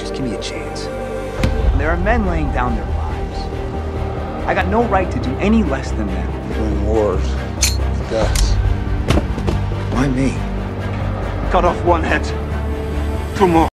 Just give me a chance. There are men laying down their lives. I got no right to do any less than them. Win wars with guts. Why me? Cut off one head. 2 more.